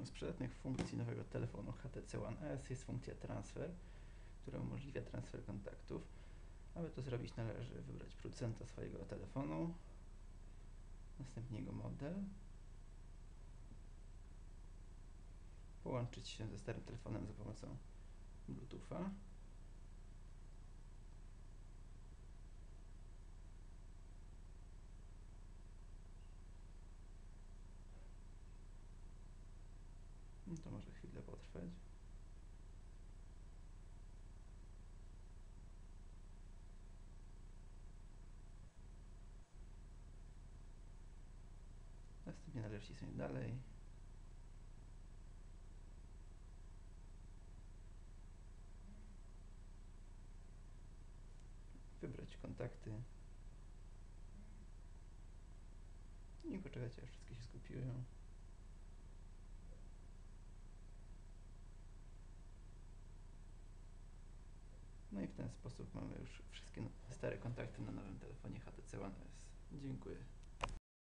Jedną z przydatnych funkcji nowego telefonu HTC One S jest funkcja transfer, która umożliwia transfer kontaktów. Aby to zrobić, należy wybrać producenta swojego telefonu, następnie jego model, połączyć się ze starym telefonem za pomocą Bluetootha, no to może chwilę potrwać. Następnie należy wcisnąć dalej. Wybrać kontakty i poczekać, aż wszystkie się skupiują. No i w ten sposób mamy już wszystkie stare kontakty na nowym telefonie HTC One S. Dziękuję.